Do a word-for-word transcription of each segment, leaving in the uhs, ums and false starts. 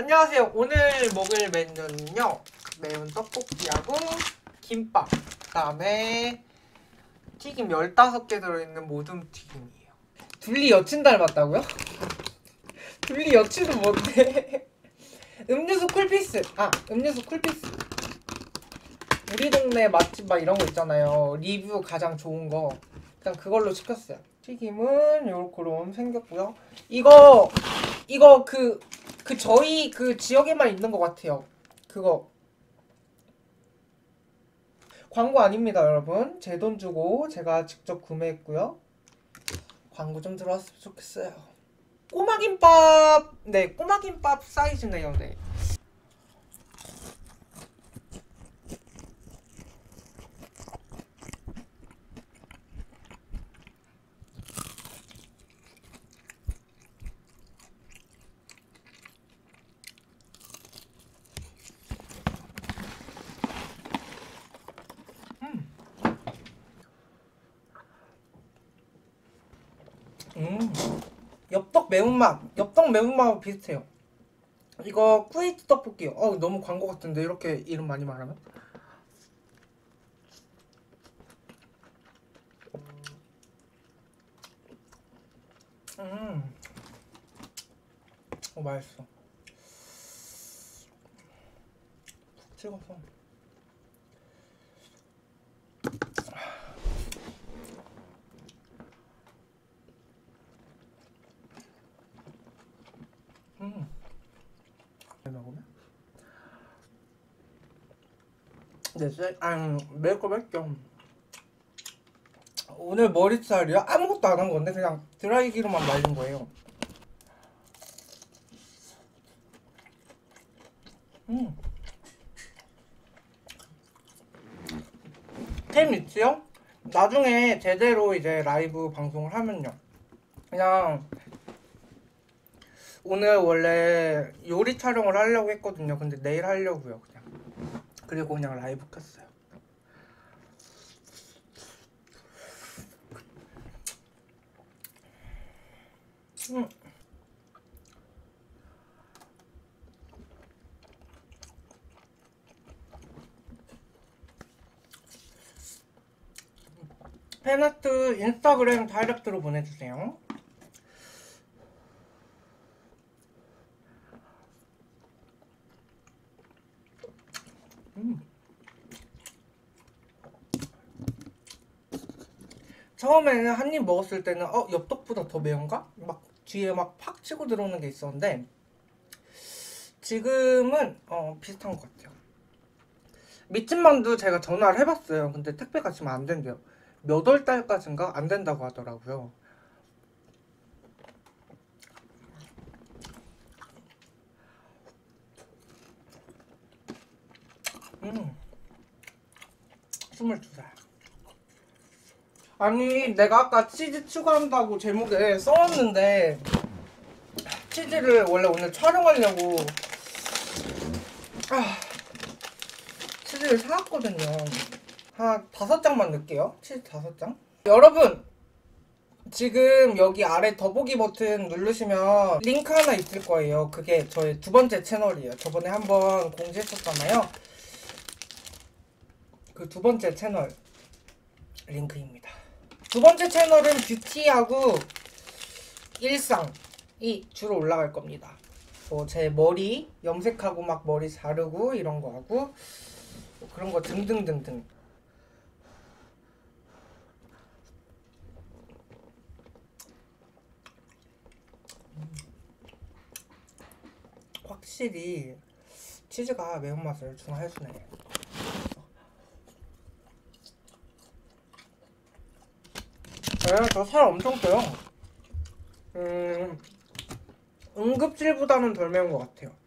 안녕하세요. 오늘 먹을 메뉴는요, 매운 떡볶이하고 김밥, 그 다음에 튀김 열다섯 개 들어있는 모둠 튀김이에요. 둘리 여친 닮았다고요? 둘리 여친은 뭔데? 음료수 쿨피스! 아, 음료수 쿨피스. 우리 동네 맛집 막 이런 거 있잖아요. 리뷰 가장 좋은 거. 일단 그걸로 시켰어요. 튀김은 요렇게 생겼고요. 이거, 이거 그, 그 저희 그 지역에만 있는 것 같아요. 그거. 광고 아닙니다, 여러분. 제 돈 주고 제가 직접 구매했고요. 광고 좀 들어왔으면 좋겠어요. 꼬마김밥! 네, 꼬마김밥 사이즈네요, 네. 음, 엽떡 매운맛, 엽떡 매운맛하고 비슷해요. 이거 쿠웨이트 떡볶이요. 어, 너무 광고 같은데 이렇게 이름 많이 말하면? 음, 어 맛있어. 푹 찍어서. 음, 먹으면? 네, 쎄, 아, 매울 거 맵죠. 오늘 머리살이요? 아무것도 안 한 건데 그냥 드라이기로만 말린 거예요. 음. 템 있지요? 나중에 제대로 이제 라이브 방송을 하면요. 그냥 오늘 원래 요리 촬영을 하려고 했거든요. 근데 내일 하려고요, 그냥. 그리고 그냥 라이브 켰어요. 음. 팬아트 인스타그램 다이렉트로 보내주세요. 음. 처음에는 한 입 먹었을 때는 어? 엽떡보다 더 매운가? 막 뒤에 막 팍 치고 들어오는 게 있었는데 지금은 어, 비슷한 것 같아요. 미친만두 제가 전화를 해봤어요. 근데 택배가 지금 안 된대요. 몇 월 달까지인가 안 된다고 하더라고요. 음, 스물두 살. 아니 내가 아까 치즈 추가한다고 제목에 써놨는데 치즈를 원래 오늘 촬영하려고 아, 치즈를 사왔거든요. 한 다섯 장만 넣을게요. 치즈 다섯 장. 여러분 지금 여기 아래 더보기 버튼 누르시면 링크 하나 있을 거예요. 그게 저의 두 번째 채널이에요. 저번에 한번 공지했었잖아요. 그 두 번째 채널 링크입니다. 두 번째 채널은 뷰티하고 일상이 주로 올라갈 겁니다. 뭐 제 머리 염색하고 막 머리 자르고 이런 거 하고 뭐 그런 거 등등등등. 확실히 치즈가 매운맛을 중화해주네. 네, 저 살 엄청 쪄요. 음, 응급질보다는 덜 매운 것 같아요.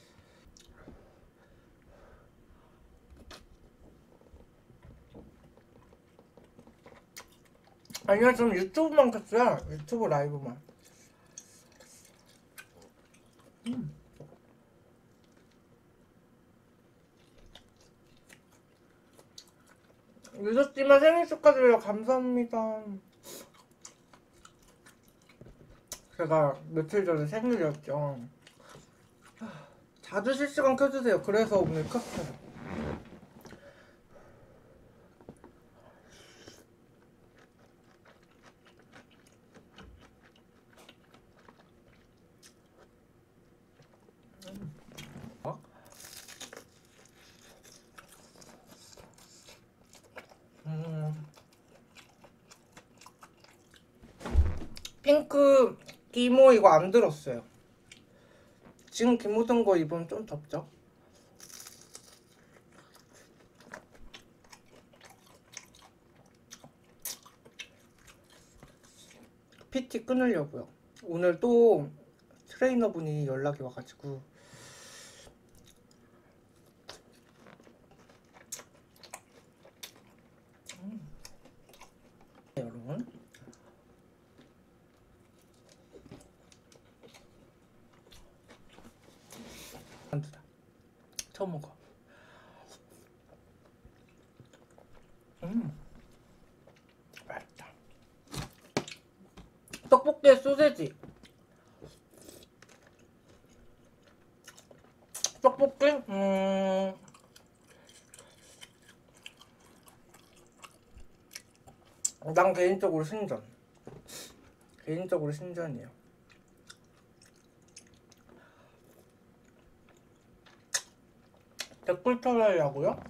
아니요, 좀 유튜브만 켰어요. 유튜브 라이브만. 음. 늦었지만 생일 축하드려요. 감사합니다. 제가 며칠 전에 생일이었죠. 자주 실시간 켜주세요. 그래서 오늘 켰어요. 어? 음. 핑크 기모 이거 안 들었어요. 지금 기모 든 거 입으면 좀 덥죠? 피티 끊으려고요. 오늘 또 트레이너분이 연락이 와가지고 음. 네, 여러분 만두다 처음 먹어. 음 맛있다. 떡볶이에 소세지. 떡볶이? 음... 난 개인적으로 신전. 개인적으로 신전이에요. 댓글 쳐달라고요?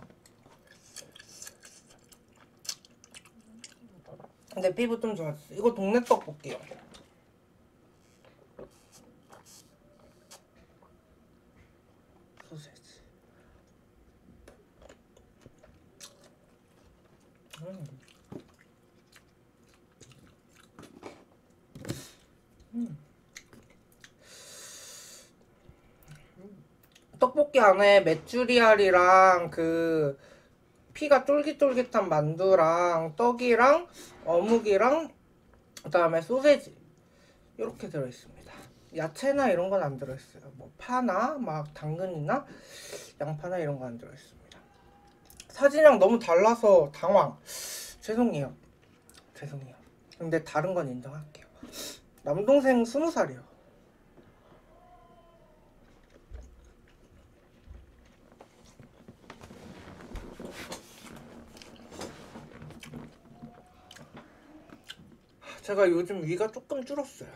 근데 피부 좀 좋았어. 이거 동네 떡볶이요. 소세지. 음. 음. 떡볶이 안에 메추리알이랑 그 피가 쫄깃쫄깃한 만두랑 떡이랑 어묵이랑 그 다음에 소세지 이렇게 들어있습니다. 야채나 이런 건 안 들어있어요. 뭐 파나 막 당근이나 양파나 이런 거 안 들어있습니다. 사진이랑 너무 달라서 당황. 죄송해요. 죄송해요. 근데 다른 건 인정할게요. 남동생 스무 살이요. 제가 요즘 위가 조금 줄었어요.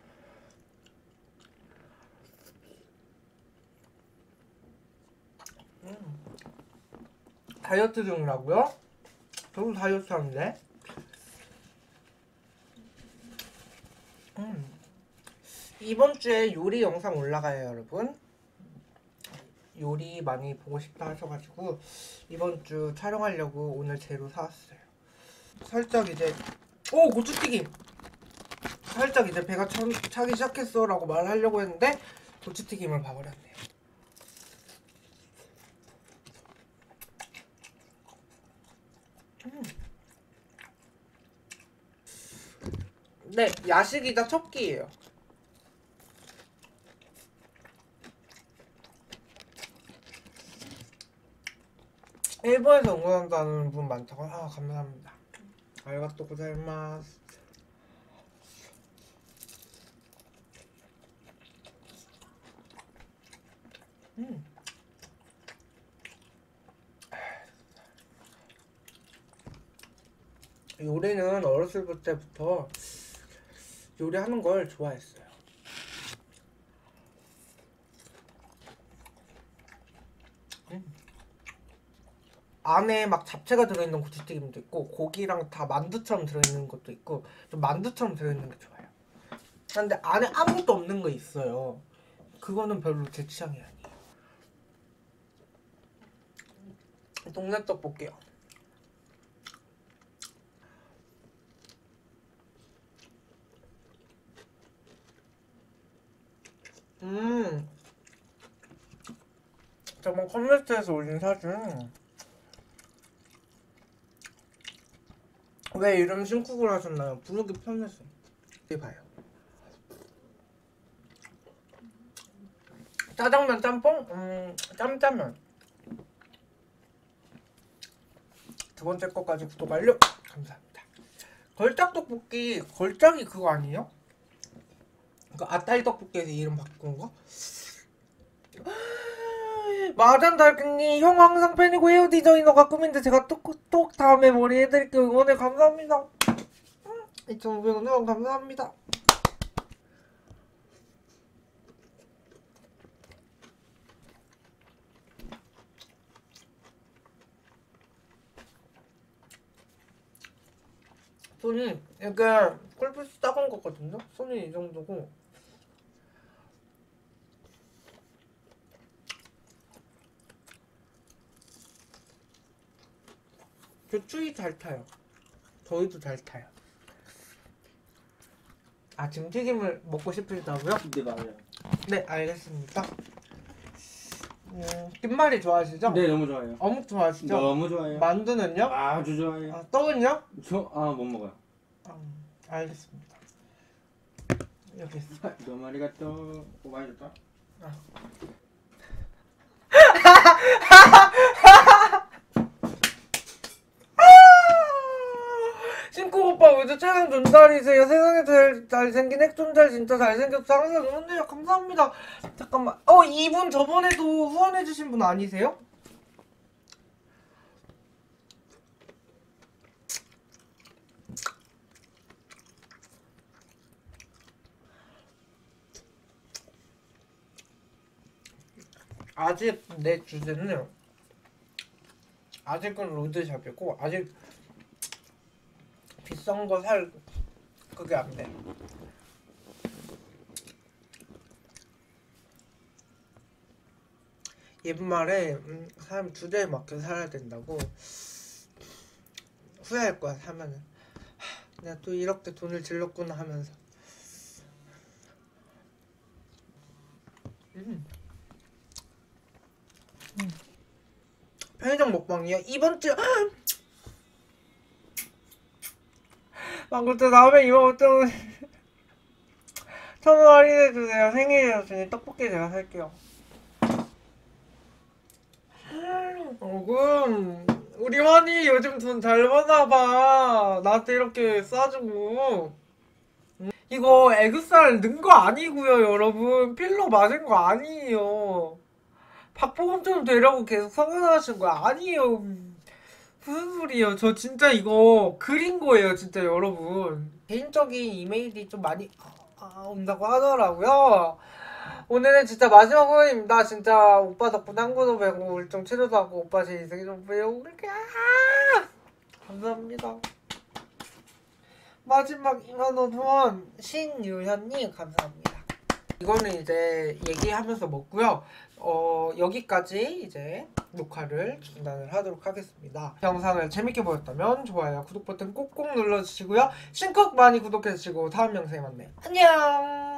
음. 다이어트 중이라고요? 저도 다이어트 하는데. 음. 이번 주에 요리 영상 올라가요, 여러분. 요리 많이 보고 싶다 하셔가지고 이번 주 촬영하려고 오늘 재료 사왔어요. 살짝 이제 오 고추튀김! 살짝 이제 배가 차, 차기 시작했어 라고 말하려고 했는데 고추튀김을 봐버렸네요. 음. 네, 야식이자 첫 끼예요. 일본에서 응원한다는 분 많다고. 아 감사합니다. 아리가또 고자이마스. 음. 요리는 어렸을 때부터 요리하는 걸 좋아했어요. 음. 안에 막 잡채가 들어있는 고추튀김도 있고 고기랑 다 만두처럼 들어있는 것도 있고 좀 만두처럼 들어있는 게 좋아요. 근데 안에 아무것도 없는 거 있어요. 그거는 별로 제 취향이 아니에요. 동네 떡볶이요. 음 저번 커뮤니티에서 올린 사진. 왜 이름 신쿡을 하셨나요? 부르기 편해서. 이리 봐요. 짜장면 짬뽕? 음 짬짜면. 두 번째 거까지 구독 완료. 감사합니다. 걸작 떡볶이. 걸작이 그거 아니에요? 그 아따이 떡볶이에서 이름 바꾼 거? 마잔 달팽이 형 항상 팬이고 헤어 디자이너가 꿈인데 제가 똑똑 다음에 머리 해드릴게요. 응원해 감사합니다. 이천오백 원 후원 감사합니다. 손이 이게 꿀빛이 작은 거거든요. 손이 이 정도고 저 추위 잘 타요. 저희도 잘 타요. 아 지금 튀김을 먹고 싶으시다고요? 네 맞아요. 네 알겠습니다. 음, 김말이 좋아하시죠? 네 너무 좋아요. 어묵 좋아하시죠? 너무 좋아요. 만두는요? 아주 좋아요. 아, 떡은요? 저 아 못 먹어요. 음, 알겠습니다. 여기 있어. 너무 아리가또. 오 많이 줬다. 아. 신코 오빠 우주 최강 존잘이세요. 세상에 제일 잘생긴 핵존잘 진짜 잘생겼어. 항상 응원해요. 감사합니다. 잠깐만. 어 이분 저번에도 후원해주신 분 아니세요? 아직 내 주제는 아직은 로드샵이고 아직 비싼 거 살 그게 안 돼. 옛말에 음, 사람 주제에 맞게 살아야 된다고. 후회할 거야 사면은. 하, 내가 또 이렇게 돈을 질렀구나 하면서. 음. 음. 편의점 먹방이요? 이번 주 망고떼 다음에 이번 오천 원 천 원 할인해주세요. 생일이었으니 떡볶이 제가 살게요. 어금 우리 환희 요즘 돈 잘 버나봐. 나한테 이렇게 싸주고. 이거 에그살 넣은 거 아니고요 여러분. 필러 맞은 거 아니에요. 박보검처럼 되려고 계속 성형하신 거 아니에요. 무슨 소리예요. 저 진짜 이거 그린 거예요 진짜 여러분. 개인적인 이메일이 좀 많이 아, 온다고 하더라고요. 오늘은 진짜 마지막 후원입니다. 진짜 오빠 덕분에 한국어 배우고 울증 치료도 하고 오빠 제 인생이 좀 배우고 그렇게 아! 감사합니다. 마지막 이만 원 후원 신유현님 감사합니다. 이거는 이제 얘기하면서 먹고요. 어 여기까지 이제 녹화를 중단을 하도록 하겠습니다. 영상을 재밌게 보셨다면 좋아요, 구독 버튼 꼭꼭 눌러주시고요. 신곡 많이 구독해주시고 다음 영상에 만나요. 안녕.